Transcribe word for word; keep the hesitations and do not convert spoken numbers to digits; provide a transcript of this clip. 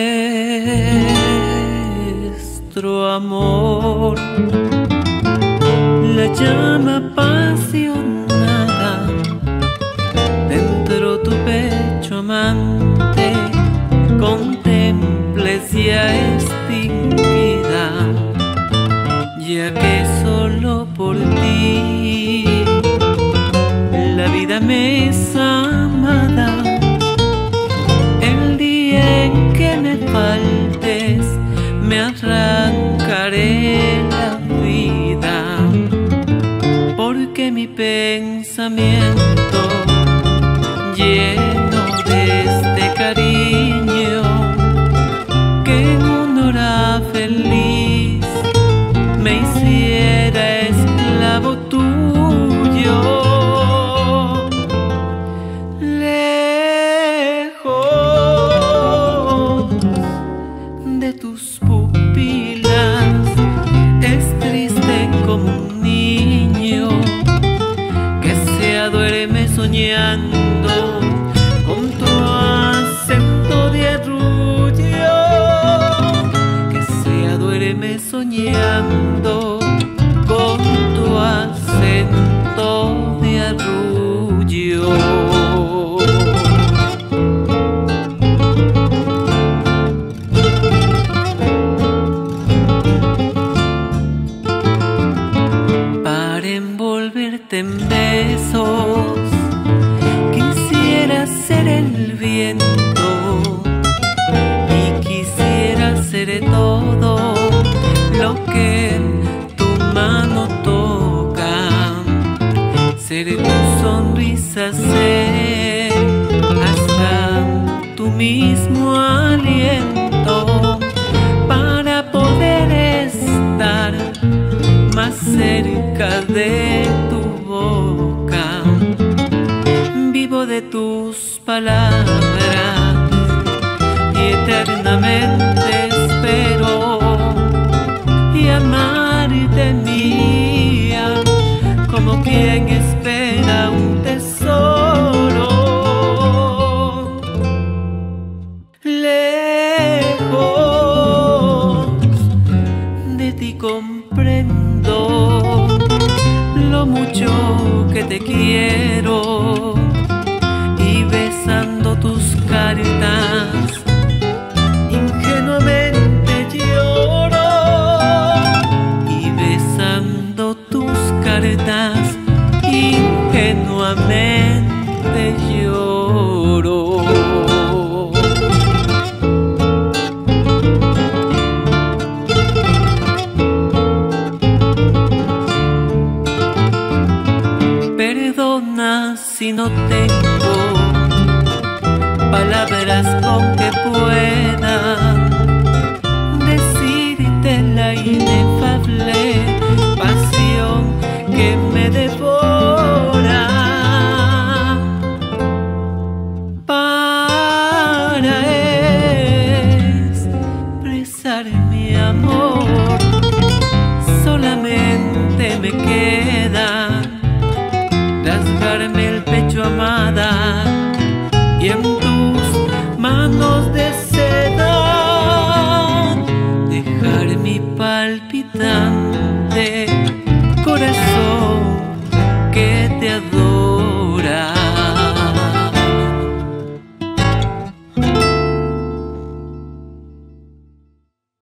nuestro amor, la llama apasionada dentro tu pecho amante contemples ya extinguida, ya que solo por ti la vida me es amada. El día en que me faltes me arrancaré la vida, porque mi pensamiento lleno de este cariño que en una hora feliz me hiciera esclavo tuyo. Lejos de tus pupilas es triste como un niño que se duerme soñando con tu acento de arrullo, que se duerme soñando con tu acento de arrullo. Para envolverte en besos quisiera ser el viento y quisiera ser todo lo que tu mano toca, ser tu sonrisa, ser hasta tu mismo aliento, para poder estar más cerca de tu boca. Vivo de tus palabras y eternamente espero y amarte mía como quien espera un tesoro. Lejos de ti comprendo lo mucho que te quiero, y besando tus cartas ingenuamente lloro, y besando tus cartas ingenuamente lloro. Perdona si no tengo palabras con que pueda decirte la inefable pasión que me devora, para expresar mi amor. Solamente me queda rasgarme el pecho, amada, y en tus manos de seda dejar mi palpitante corazón que te adora.